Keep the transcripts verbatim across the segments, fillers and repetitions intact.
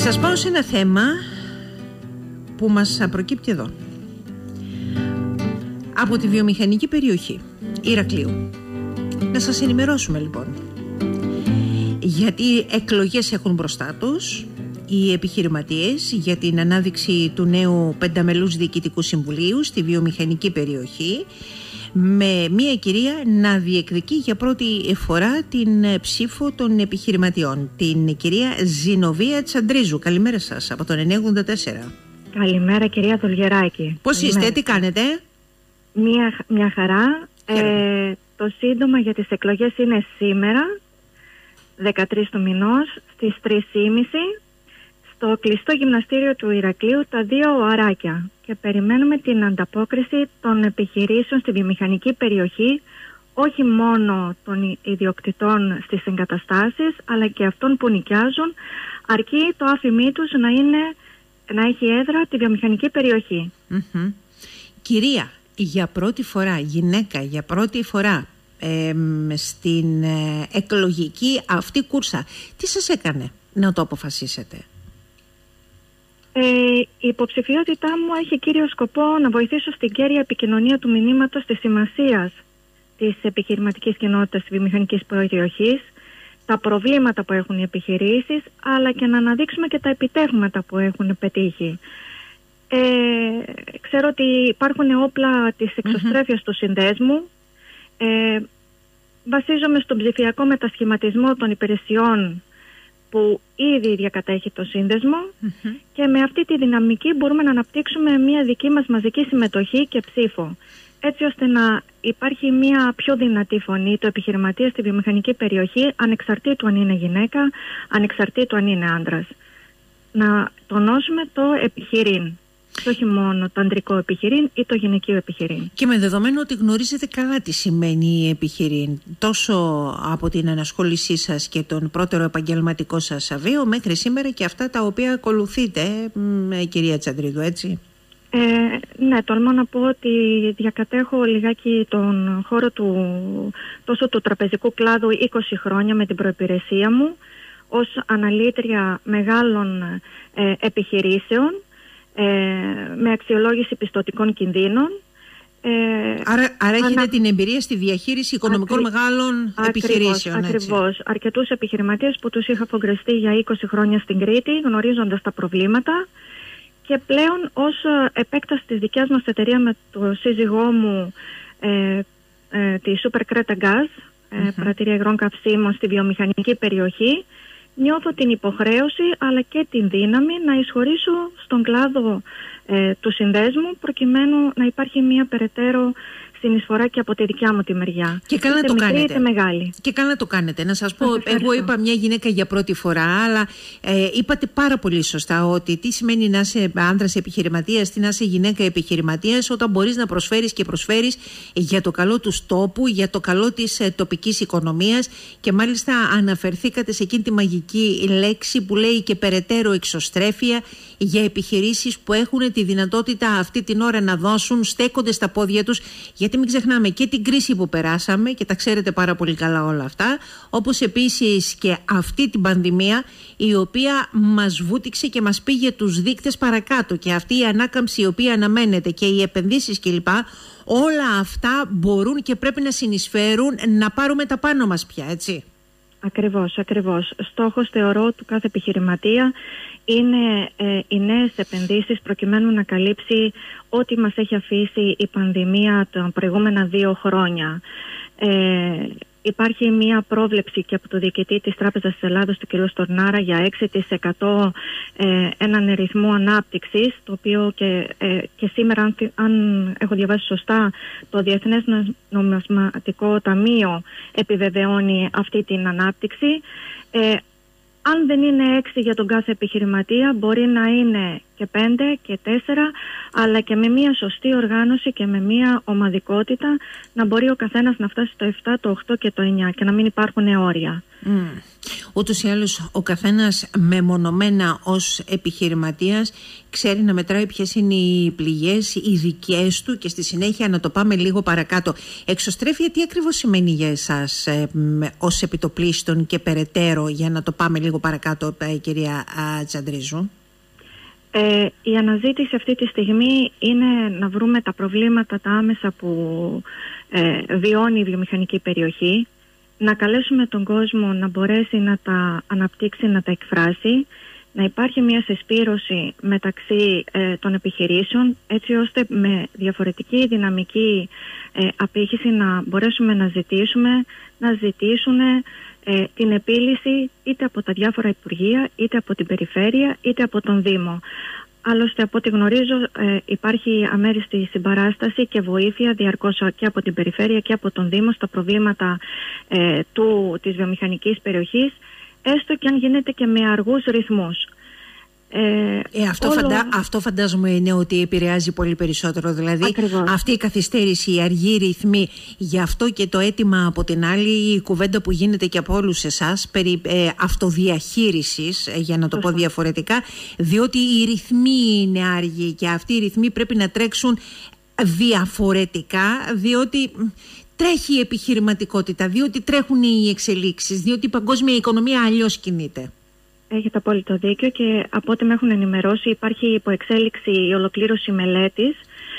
σας πάω σε ένα θέμα που μας προκύπτει εδώ, από τη βιομηχανική περιοχή Ηρακλείου. Να σας ενημερώσουμε λοιπόν, γιατί εκλογές έχουν μπροστά τους οι επιχειρηματίες για την ανάδειξη του νέου πενταμελούς διοικητικού συμβουλίου στη βιομηχανική περιοχή, με μια κυρία να διεκδικεί για πρώτη φορά την ψήφο των επιχειρηματιών, την κυρία Ζηνοβία Τσαντρίζου. Καλημέρα σας από τον εννιά ογδόντα τέσσερα. Καλημέρα κυρία Δολγεράκη. Πώς Καλημέρα. είστε, τι κάνετε? Μια, μια χαρά. Ε, το σύντομα για τις εκλογές είναι σήμερα, δεκατρείς του μηνός, στις τρεις και μισή, στο κλειστό γυμναστήριο του Ηρακλείου, τα δύο Οαράκια. Και περιμένουμε την ανταπόκριση των επιχειρήσεων στη βιομηχανική περιοχή, όχι μόνο των ιδιοκτητών στις εγκαταστάσεις, αλλά και αυτών που νοικιάζουν, αρκεί το άφημί τους να, είναι, να έχει έδρα τη βιομηχανική περιοχή. Mm-hmm. Κυρία, για πρώτη φορά, γυναίκα, για πρώτη φορά ε, στην ε, εκλογική αυτή κούρσα, τι σας έκανε να το αποφασίσετε? Ε, η υποψηφιότητά μου έχει κύριο σκοπό να βοηθήσω στην κέρια επικοινωνία του μηνύματος της σημασίας της επιχειρηματικής κοινότητας της βιομηχανικής περιοχής, τα προβλήματα που έχουν οι επιχειρήσεις, αλλά και να αναδείξουμε και τα επιτεύγματα που έχουν πετύχει. Ε, ξέρω ότι υπάρχουν όπλα της εξωστρέφειας mm-hmm. του συνδέσμου. Ε, βασίζομαι στον ψηφιακό μετασχηματισμό των υπηρεσιών που ήδη διακατέχει το σύνδεσμο mm-hmm. και με αυτή τη δυναμική μπορούμε να αναπτύξουμε μια δική μας μαζική συμμετοχή και ψήφο, έτσι ώστε να υπάρχει μια πιο δυνατή φωνή του επιχειρηματία στη βιομηχανική περιοχή, ανεξαρτήτου αν είναι γυναίκα, ανεξαρτήτου αν είναι άντρας. Να τονώσουμε το επιχειρήν, και όχι μόνο το ανδρικό επιχειρήν ή το γυναικείο επιχειρήν. Και με δεδομένο ότι γνωρίζετε καλά τι σημαίνει η επιχειρήν, τόσο από την ανασχόλησή σας και τον πρώτερο επαγγελματικό σας βίο μέχρι σήμερα και αυτά τα οποία ακολουθείτε, κυρία Τσαντρίδου, έτσι? Ε, ναι, τολμώ να πω ότι διακατέχω λιγάκι τον χώρο του, τόσο του τραπεζικού κλάδου είκοσι χρόνια με την προϋπηρεσία μου ως αναλύτρια μεγάλων ε, επιχειρήσεων, Ε, με αξιολόγηση πιστωτικών κινδύνων. Ε, άρα άρα ανα... έχετε την εμπειρία στη διαχείριση οικονομικών Ακρι... μεγάλων ακριβώς, επιχειρήσεων. Ακριβώς. Αρκετούς επιχειρηματίες που τους είχα φογκριστεί για είκοσι χρόνια στην Κρήτη, γνωρίζοντας τα προβλήματα, και πλέον ως επέκταση της δικιάς μας εταιρεία με το σύζυγό μου, ε, ε, τη Super Creta Gas, ε, mm-hmm. πρατήρια υγρών καυσίμων στη βιομηχανική περιοχή, νιώθω την υποχρέωση αλλά και την δύναμη να εισχωρήσω στον κλάδο ε, του συνδέσμου, προκειμένου να υπάρχει μια περαιτέρω συνεισφορά και από τη δικιά μου τη μεριά. Και καλά το μικρή, κάνετε. Μεγάλη. Και καλά το κάνετε. Να σας πω, εγώ είπα μια γυναίκα για πρώτη φορά, αλλά ε, είπατε πάρα πολύ σωστά ότι τι σημαίνει να είσαι άντρας επιχειρηματίας, τι να είσαι γυναίκα επιχειρηματίας, όταν μπορείς να προσφέρεις και προσφέρεις για το καλό του τόπου, για το καλό της ε, τοπικής οικονομίας, και μάλιστα αναφερθήκατε σε εκείνη τη μαγική λέξη που λέει και περαιτέρω εξωστρέφεια, για επιχειρήσεις που έχουν τη δυνατότητα αυτή την ώρα να δώσουν, στέκονται στα πόδια τους. Γιατί μην ξεχνάμε και την κρίση που περάσαμε, και τα ξέρετε πάρα πολύ καλά όλα αυτά, όπως επίσης και αυτή την πανδημία, η οποία μας βούτυξε και μας πήγε τους δείκτες παρακάτω, και αυτή η ανάκαμψη η οποία αναμένεται και οι επενδύσεις κλπ. Όλα αυτά μπορούν και πρέπει να συνεισφέρουν να πάρουμε τα πάνω μας πια, έτσι? Ακριβώς, ακριβώς. Στόχος, θεωρώ, του κάθε επιχειρηματία είναι ε, οι νέες επενδύσεις, προκειμένου να καλύψει ό,τι μας έχει αφήσει η πανδημία τα προηγούμενα δύο χρόνια. Ε, υπάρχει μια πρόβλεψη και από το διοικητή της Τράπεζας της Ελλάδος, του κ. Στορνάρα, για έξι τοις εκατό ε, έναν ρυθμό ανάπτυξης, το οποίο και, ε, και σήμερα, αν, αν έχω διαβάσει σωστά, το Διεθνές Νομισματικό Ταμείο επιβεβαιώνει αυτή την ανάπτυξη. Ε, αν δεν είναι έξι για τον κάθε επιχειρηματία, μπορεί να είναι και πέντε και τέσσερα, αλλά και με μια σωστή οργάνωση και με μια ομαδικότητα να μπορεί ο καθένας να φτάσει στο επτά, το οκτώ και το εννιά και να μην υπάρχουν όρια. Mm. Ούτως ή άλλως ο καθένας μεμονωμένα ως επιχειρηματίας ξέρει να μετράει ποιες είναι οι πληγές, οι δικές του, και στη συνέχεια να το πάμε λίγο παρακάτω. Εξωστρέφεια τι ακριβώς σημαίνει για εσάς ε, ως επιτοπλίστων και περαιτέρω, για να το πάμε λίγο παρακάτω, ε, κυρία Τσαντρίζου? Ε, η αναζήτηση αυτή τη στιγμή είναι να βρούμε τα προβλήματα τα άμεσα που ε, βιώνει η βιομηχανική περιοχή, να καλέσουμε τον κόσμο να μπορέσει να τα αναπτύξει, να τα εκφράσει, να υπάρχει μια συσπήρωση μεταξύ ε, των επιχειρήσεων, έτσι ώστε με διαφορετική δυναμική ε, απήχηση να μπορέσουμε να ζητήσουμε, να ζητήσουν ε, την επίλυση είτε από τα διάφορα υπουργεία, είτε από την περιφέρεια, είτε από τον Δήμο. Άλλωστε, από ό,τι γνωρίζω, ε, υπάρχει αμέριστη συμπαράσταση και βοήθεια διαρκώς και από την περιφέρεια και από τον Δήμο στα προβλήματα ε, του, της βιομηχανικής περιοχής, έστω και αν γίνεται και με αργούς ρυθμούς. Ε, ε, αυτό, όλο... φαντα... αυτό φαντάζομαι είναι ότι επηρεάζει πολύ περισσότερο, δηλαδή Ακριβώς. Αυτή η καθυστέρηση, οι αργοί ρυθμοί. Γι' αυτό και το αίτημα από την άλλη, η κουβέντα που γίνεται και από όλους εσάς περί ε, αυτοδιαχείρισης, ε, για να το πω διαφορετικά, διότι οι ρυθμοί είναι άργοι και αυτοί οι ρυθμοί πρέπει να τρέξουν διαφορετικά, διότι τρέχει η επιχειρηματικότητα, διότι τρέχουν οι εξελίξεις, διότι η παγκόσμια οικονομία αλλιώς κινείται. Έχετε απόλυτο δίκιο, και από ό,τι με έχουν ενημερώσει υπάρχει υποεξέλιξη η ολοκλήρωση μελέτης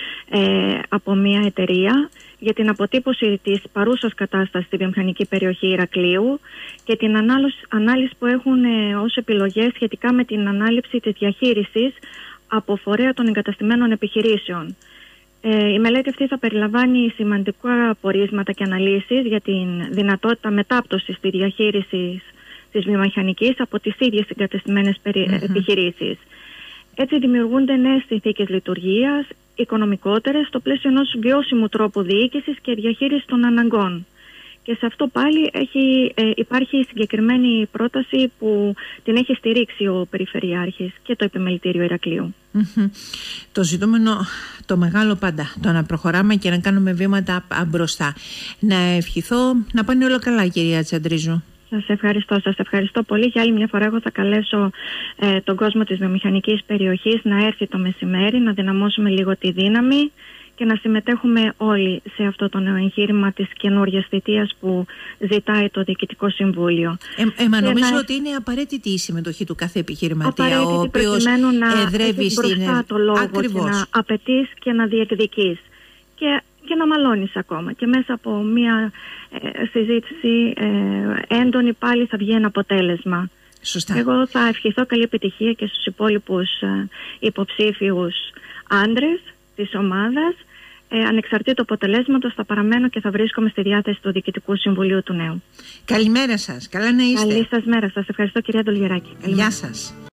ε, από μια εταιρεία για την αποτύπωση της παρούσας κατάστασης στη βιομηχανική περιοχή Ηρακλείου και την ανάλυση, ανάλυση που έχουν ε, ως επιλογές σχετικά με την ανάληψη της διαχείρισης από φορέα των εγκαταστημένων επιχειρήσεων. Ε, η μελέτη αυτή θα περιλαμβάνει σημαντικά πορίσματα και αναλύσεις για την δυνατότητα μετάπτωσης στη διαχείριση της βιομηχανικής από τις ίδιες εγκατεστημένες mm-hmm. επιχειρήσεις. Έτσι δημιουργούνται νέες συνθήκες λειτουργίας, οικονομικότερες, στο πλαίσιο ενός βιώσιμου τρόπου διοίκησης και διαχείρισης των αναγκών. Και σε αυτό πάλι έχει, ε, υπάρχει συγκεκριμένη πρόταση που την έχει στηρίξει ο Περιφερειάρχης και το Επιμελητήριο Ηρακλείου. Mm-hmm. Το ζητούμενο, το μεγάλο πάντα, το να προχωράμε και να κάνουμε βήματα μπροστά. Να ευχηθώ να πάνε όλα καλά, κυρία Τσαντρίζου. Σας ευχαριστώ, σας ευχαριστώ πολύ. Για άλλη μια φορά εγώ θα καλέσω ε, τον κόσμο της βιομηχανικής περιοχής να έρθει το μεσημέρι, να δυναμώσουμε λίγο τη δύναμη και να συμμετέχουμε όλοι σε αυτό το νέο εγχείρημα της καινούργιας θητείας που ζητάει το Διοικητικό Συμβούλιο. Ε, ε, μα νομίζω να... ότι είναι απαραίτητη η συμμετοχή του κάθε επιχειρηματία, απαραίτητη, ο οποίος εδρεύει στην... μπροστά το λόγο Ακριβώς. και να απαιτείς και να διεκδικείς. Και και να μαλώνεις ακόμα, και μέσα από μια ε, συζήτηση ε, έντονη πάλι θα βγει ένα αποτέλεσμα. Σωστά. Εγώ θα ευχηθώ καλή επιτυχία και στους υπόλοιπους ε, υποψήφιους άντρες της ομάδας. Ε, ανεξαρτήτου αποτελέσματος θα παραμένω και θα βρίσκομαι στη διάθεση του Διοικητικού Συμβουλίου του Νέου. Καλημέρα σας, καλά να είστε. Καλή σας μέρα, σας ευχαριστώ, κυρία Ντολιεράκη. Γεια σας.